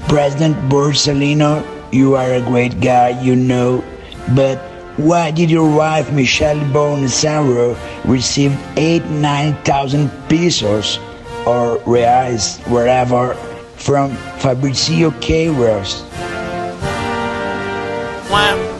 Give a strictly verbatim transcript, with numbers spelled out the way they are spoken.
President Borsellino, you are a great guy, you know, but why did your wife Michelle Bonasaro receive eight, nine thousand pesos or reais, wherever, from Fabrizio Queiroz? Wham.